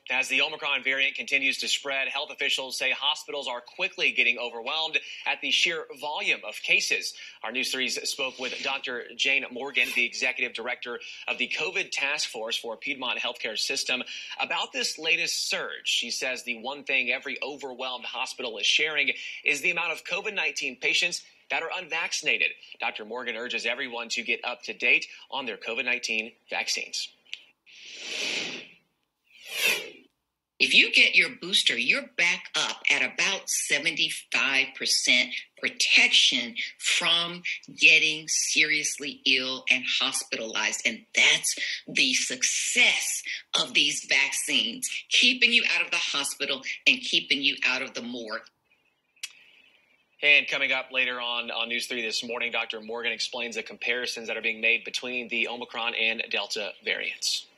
As the Omicron variant continues to spread, health officials say hospitals are quickly getting overwhelmed at the sheer volume of cases. Our News 3's spoke with Dr. Jane Morgan, the executive director of the COVID task force for Piedmont Healthcare System, about this latest surge. She says the one thing every overwhelmed hospital is sharing is the amount of COVID-19 patients that are unvaccinated. Dr. Morgan urges everyone to get up to date on their COVID-19 vaccines. If you get your booster, you're back up at about 75% protection from getting seriously ill and hospitalized. And that's the success of these vaccines, keeping you out of the hospital and keeping you out of the morgue. And coming up later on News 3 this morning, Dr. Morgan explains the comparisons that are being made between the Omicron and Delta variants.